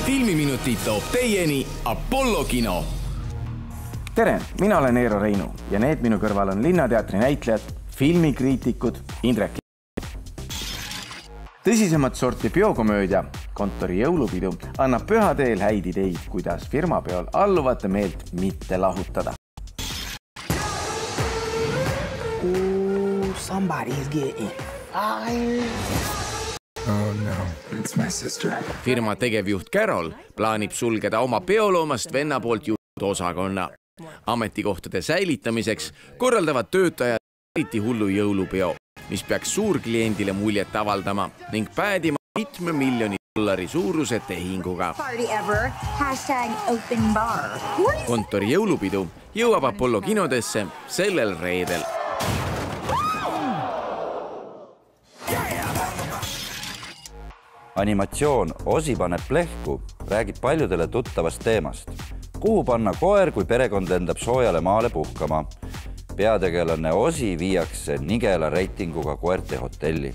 filmiminutid toob teieni Apollo kino. Tere, mina olen Eero Reinu ja need minu kõrval on Linnateatri näitlejad, filmikriitikud Indrek. Tõsisemat sorti biokomöödia Kontori jõulupidu annab pühateel häid ideid, kuidas firmapeol alluvate meelt mitte lahutada. Somebody's getting fired. Oh no, it's my sister. Firma tegevjuht Carol plaanib sulgeda oma peoloomast venna poolt juhitud osakonna. Ametikohtade säilitamiseks korraldavad töötajad eriti hullu jõulupeo, mis peaks suurkliendile muljet avaldama ning päädima $7 miljoni suuruse tehinguga. Kontori jõulupidu jõuab Apollo kinodesse sellel reedel. Animatsioon Osi paneb plehku räägib paljudele tuttavast teemast. Kuhu panna koer, kui perekond lendab soojale maale puhkama? Peategelane Osi viiakse nigela reitinguga koerte hotelli.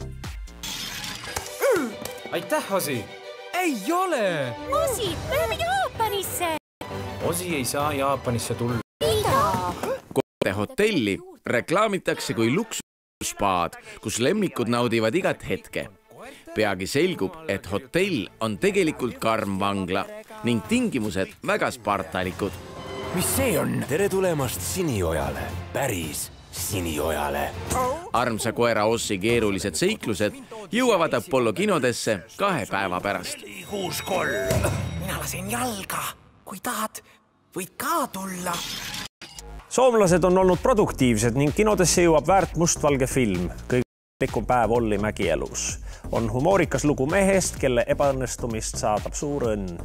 Aitäh, Osi! Ei ole! Osi, me läheme Jaapanisse! Osi ei saa Jaapanisse tulla. Mida? Koerte hotelli reklaamitakse kui luksusspaad, kus lemmikud naudivad igat hetke. Peagi selgub, et hotell on tegelikult karm vangla ning tingimused väga spartalikud. Mis see on? Tere tulemast Siniojale. Päris Siniojale. Armsa koera Ossi keerulised seiklused jõuavad Apollo kinodesse 2 päeva pärast. Mina lasen jalga. Kui tahad, võid ka tulla. Soomlased on olnud produktiivsed ning kinodesse jõuab väärt mustvalge film. Kõige päev Olli Mägielus. On humoorikas lugu mehest, kelle ebaõnnestumist saadab suur õnn.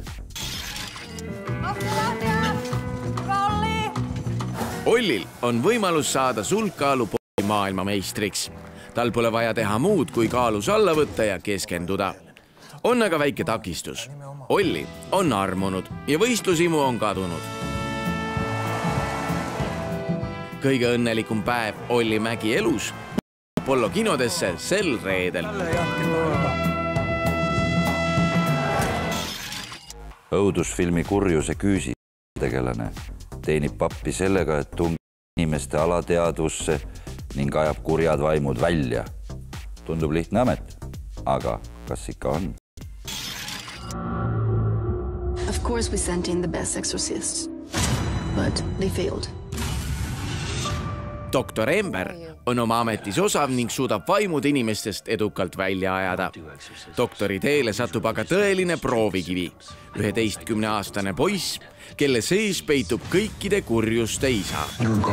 Ollil on võimalus saada sulgkaalu maailmameistriks. Tal pole vaja teha muud, kui kaalus alla võtta ja keskenduda. On aga väike takistus. Olli on armunud ja võistlusimu on kadunud. Kõige õnnelikum päev Olli Mägielus Apollo kinodesse sel reedel. Õudusfilmi Kurjuse küüsi tegelane teenib pappi sellega, et tungib inimeste alateadvusse ning ajab kurjad vaimud välja. Tundub lihtne amet, aga kas ikka on? Of course we sent in the best exorcists, but they failed. Doktor Ember on oma ametis osav ning suudab vaimud inimestest edukalt välja ajada. Doktori teele satub aga tõeline proovikivi, 11-aastane poiss, kelle sees peitub kõikide kurjuste isa.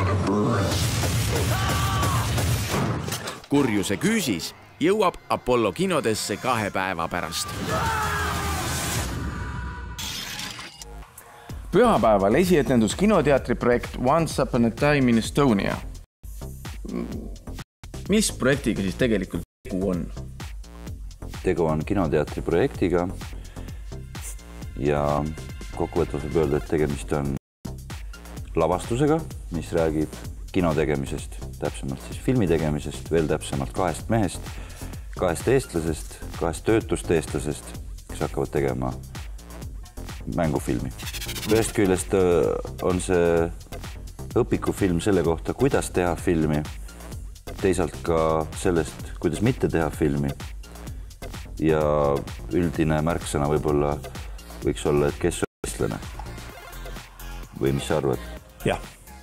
Kurjuse küüsis jõuab Apollo kinodesse 2 päeva pärast. Pühapäeval esietendus kinoteatri projekt Once Upon a Time in Estonia. Mis projektiga siis tegelikult tegu on? Tegu on kinoteatri projektiga ja kokkuvõttes võib öelda, et tegemist on lavastusega, mis räägib kino tegemisest, täpsemalt siis filmi tegemisest, veel täpsemalt 2 mehest, 2 eestlasest, 2 töötust eestlasest, kes hakkavad tegema mängufilmi. Ühest küljest on see õpikufilm selle kohta, kuidas teha filmi, teisalt ka sellest, kuidas mitte teha filmi. Ja üldine märksõna võib-olla võiks olla, et kes on eestlane. Või mis sa arvad? Jah.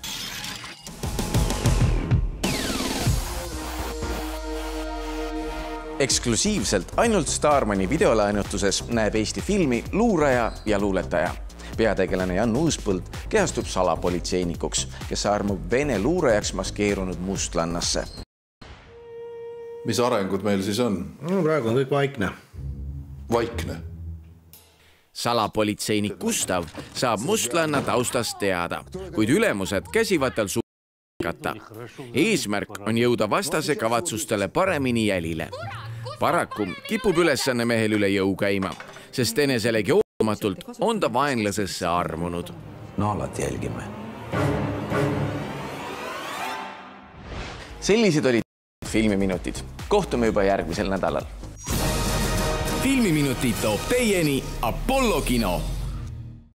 Eksklusiivselt ainult Starmani videolaenutuses näeb Eesti filmi Luuraja ja luuletaja. Peategelane Jan Uuspõld kehastub salapolitseinikuks, kes armub Vene luurajaks maskeerunud mustlannasse. Mis arengud meil siis on? No, praegu on kõik vaikne. Vaikne? Salapolitseinik Gustav saab mustlanna taustast teada, kuid ülemused käsivad tal suutkata. Eesmärk on jõuda vastase kavatsustele paremini jälile. Paraku kipub ülesanne mehel üle jõu käima, sest eneselegi on ta vaenlasesse armunud. Naalat jälgime. Sellised olid filmiminutid. Kohtume juba järgmisel nädalal. filmiminutid toob teieni Apollo kino.